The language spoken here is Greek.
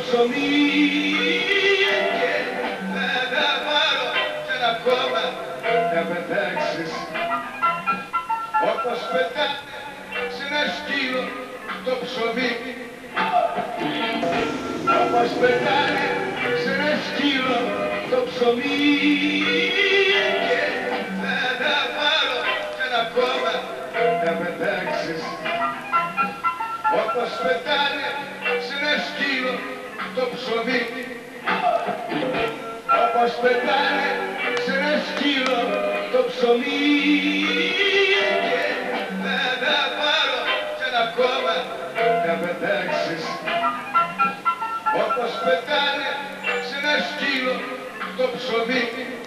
ψωμί και θα τα πάρω κι ένα κόμμα να πετάξεις όπως πετάνε σε ένα σκύλο το ψωμί, όπως πετάνε σε ένα σκύλο το ψωμί και θα τα πάρω κι ένα κόμμα να πετάξεις όπως πετάνε σε ένα σκύλο το ψωμί, όπως πετάνε σε ένα σκύλο το ψωμί και θα τα πάρω κι ένα κόμμα να πετάξεις όπως πετάνε σε ένα σκύλο το ψωμί.